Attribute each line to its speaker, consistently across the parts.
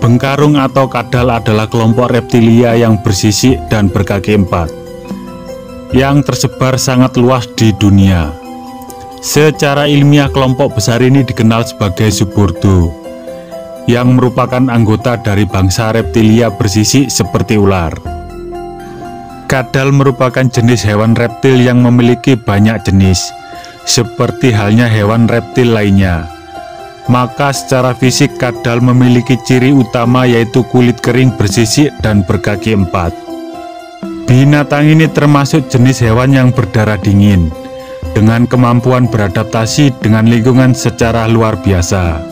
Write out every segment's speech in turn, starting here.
Speaker 1: Bengkarung atau kadal adalah kelompok reptilia yang bersisik dan berkaki empat, yang tersebar sangat luas di dunia. Secara ilmiah, kelompok besar ini dikenal sebagai subordo, yang merupakan anggota dari bangsa reptilia bersisik seperti ular. Kadal merupakan jenis hewan reptil yang memiliki banyak jenis, seperti halnya hewan reptil lainnya. Maka secara fisik kadal memiliki ciri utama, yaitu kulit kering bersisik dan berkaki empat. Binatang ini termasuk jenis hewan yang berdarah dingin, dengan kemampuan beradaptasi dengan lingkungan secara luar biasa.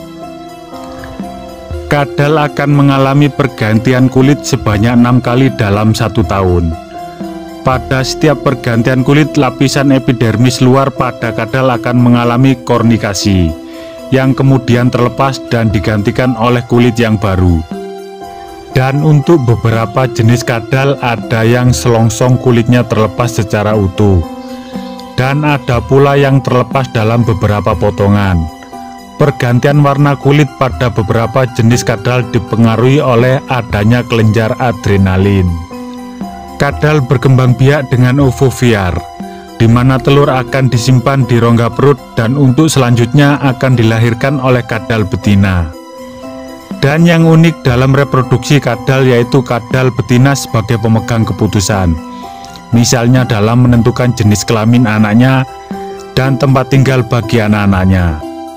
Speaker 1: Kadal akan mengalami pergantian kulit sebanyak 6 kali dalam 1 tahun. Pada setiap pergantian kulit, lapisan epidermis luar pada kadal akan mengalami kornikasi, yang kemudian terlepas dan digantikan oleh kulit yang baru. Dan untuk beberapa jenis kadal ada yang selongsong kulitnya terlepas secara utuh, dan ada pula yang terlepas dalam beberapa potongan. Pergantian warna kulit pada beberapa jenis kadal dipengaruhi oleh adanya kelenjar adrenalin. Kadal berkembang biak dengan ovoviar, di mana telur akan disimpan di rongga perut dan untuk selanjutnya akan dilahirkan oleh kadal betina. Dan yang unik dalam reproduksi kadal yaitu kadal betina sebagai pemegang keputusan, misalnya dalam menentukan jenis kelamin anaknya dan tempat tinggal bagi anak-anaknya.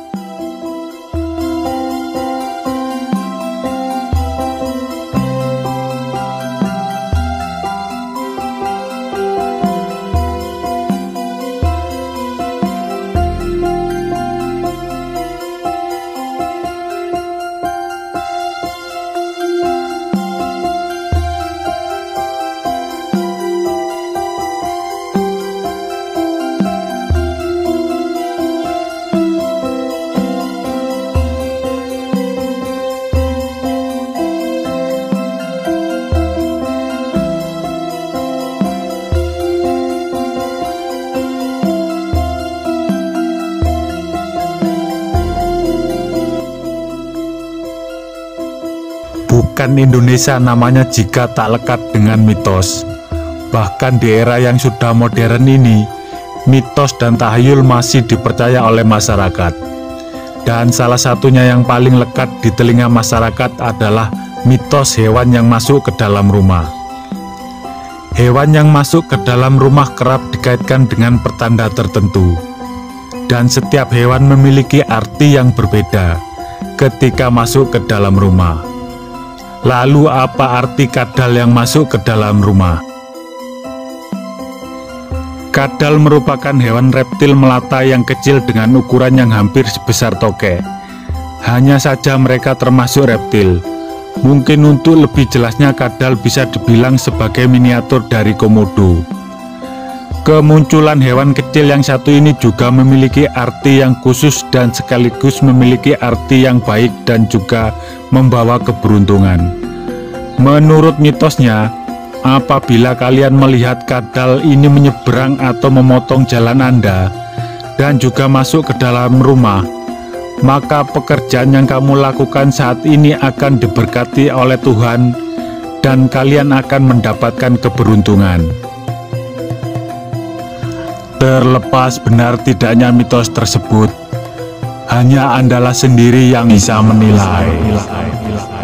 Speaker 1: Bukan Indonesia namanya jika tak lekat dengan mitos. Bahkan di era yang sudah modern ini, mitos dan tahayul masih dipercaya oleh masyarakat. Dan salah satunya yang paling lekat di telinga masyarakat adalah mitos hewan yang masuk ke dalam rumah. Hewan yang masuk ke dalam rumah kerap dikaitkan dengan pertanda tertentu. Dan setiap hewan memiliki arti yang berbeda ketika masuk ke dalam rumah. Lalu apa arti kadal yang masuk ke dalam rumah? Kadal merupakan hewan reptil melata yang kecil dengan ukuran yang hampir sebesar tokek. Hanya saja mereka termasuk reptil. Mungkin untuk lebih jelasnya, kadal bisa dibilang sebagai miniatur dari komodo. Kemunculan hewan kecil yang satu ini juga memiliki arti yang khusus dan sekaligus memiliki arti yang baik dan juga membawa keberuntungan. Menurut mitosnya, apabila kalian melihat kadal ini menyeberang atau memotong jalan Anda dan juga masuk ke dalam rumah, maka pekerjaan yang kamu lakukan saat ini akan diberkati oleh Tuhan dan kalian akan mendapatkan keberuntungan. Terlepas benar tidaknya mitos tersebut, hanya Andalah sendiri yang bisa menilai.